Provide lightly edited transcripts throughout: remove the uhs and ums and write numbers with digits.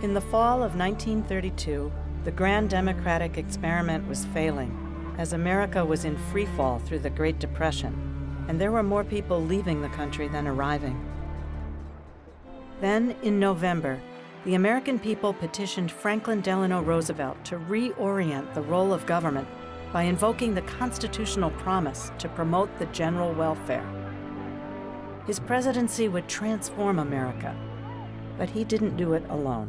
In the fall of 1932, the grand democratic experiment was failing, as America was in free fall through the Great Depression, and there were more people leaving the country than arriving. Then, in November, the American people petitioned Franklin Delano Roosevelt to reorient the role of government by invoking the constitutional promise to promote the general welfare. His presidency would transform America, but he didn't do it alone.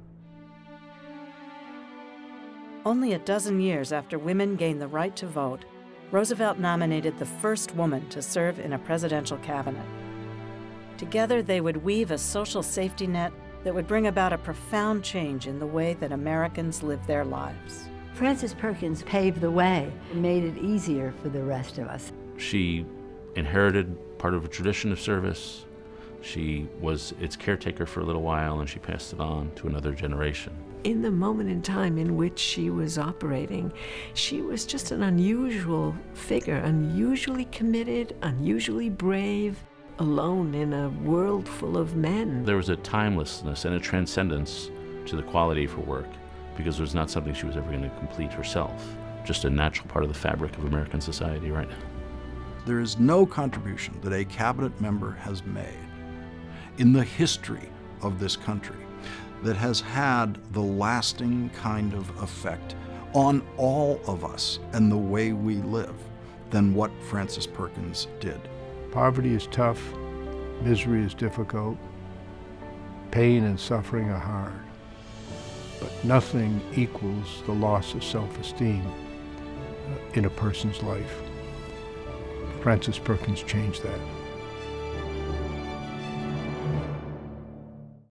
Only a dozen years after women gained the right to vote, Roosevelt nominated the first woman to serve in a presidential cabinet. Together, they would weave a social safety net that would bring about a profound change in the way that Americans live their lives. Frances Perkins paved the way and made it easier for the rest of us. She inherited part of a tradition of service. She was its caretaker for a little while, and she passed it on to another generation. In the moment in time in which she was operating, she was just an unusual figure, unusually committed, unusually brave, alone in a world full of men. There was a timelessness and a transcendence to the quality of her work, because it was not something she was ever going to complete herself, just a natural part of the fabric of American society right now. There is no contribution that a cabinet member has made in the history of this country that has had the lasting kind of effect on all of us and the way we live than what Frances Perkins did. Poverty is tough, misery is difficult, pain and suffering are hard, but nothing equals the loss of self-esteem in a person's life. Frances Perkins changed that.